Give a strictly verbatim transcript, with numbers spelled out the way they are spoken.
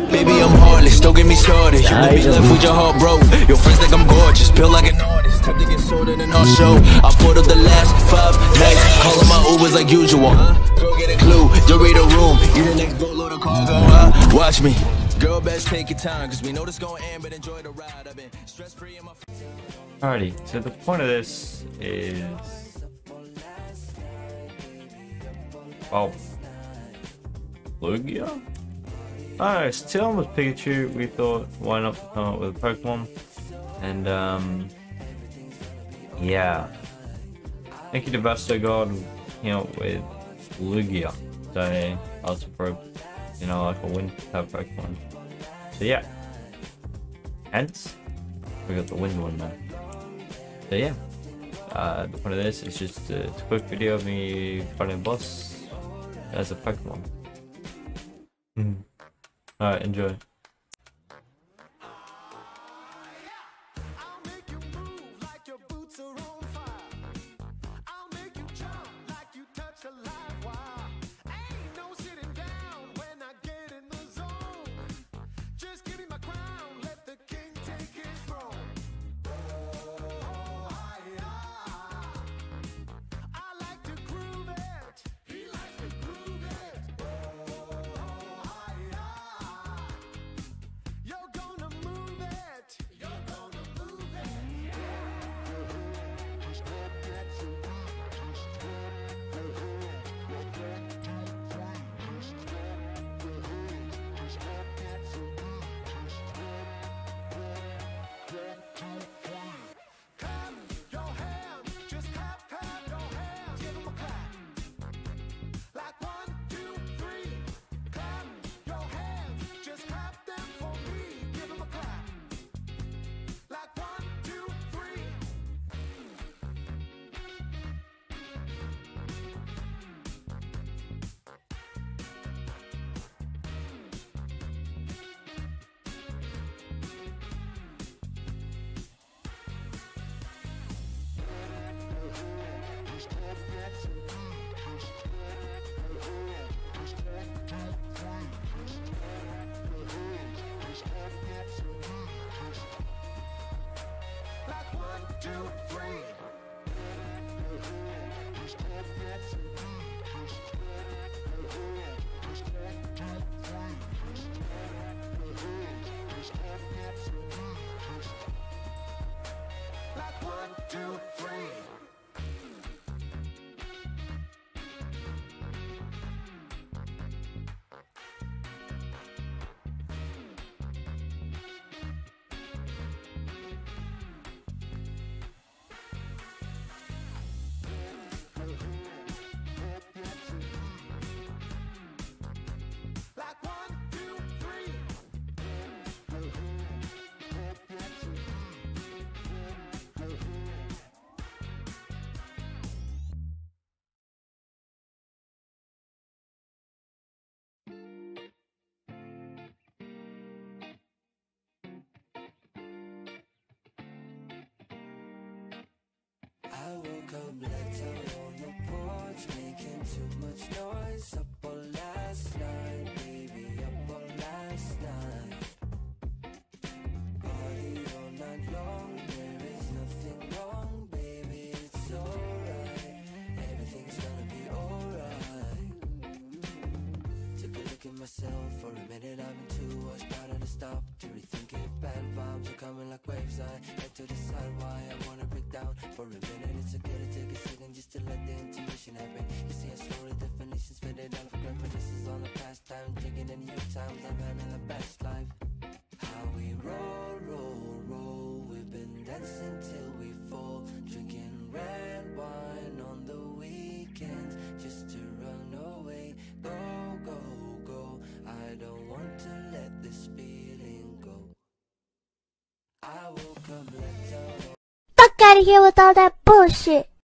Baby, I'm heartless, don't get me started. You will be left with your heart broke. Your friends think I'm gorgeous, feel like an artist. Time to get sorted in our show. I put up the last five nights, calling my Ubers like usual. Girl, get a clue, you'll read a room. You the next boatload of cargo, uh, watch me. Girl, best take your time, cause we know this gon' end, but enjoy the ride. I've been stress free in my. Alrighty, so the point of this is. Oh. Lugia? Alright, still with Pikachu, we thought why not come up with a Pokemon. And um yeah. Thank you to Vasto God, you know, with Lugia. So also for, you know, like a wind type Pokemon. So yeah. Hence we got the wind one now. So yeah. Uh the point of this is just a, it's a quick video of me fighting a boss as a Pokemon. Mm. Alright, enjoy. I woke up late out on the porch, making too much noise. Up all last night, baby, up all last night. Party all night long, there is nothing wrong, baby, it's alright. Everything's gonna be alright. Took a look at myself for a minute, I've been too washed out and I stopped to rethink it. Bad vibes are coming like waves, I had to decide why I wanna break down. For a minute it's okay to take a second just to let the intuition happen. You see I slowly definitions faded out of reminiscences on the past time, drinking in new times I'm having the best life. How we roll, roll, roll, we've been dancing till we fall, drinking red wine on the weekends just to run away. Go, go, go, I don't want to let this feeling go. I woke up left out. Fuck out of here with all that bullshit.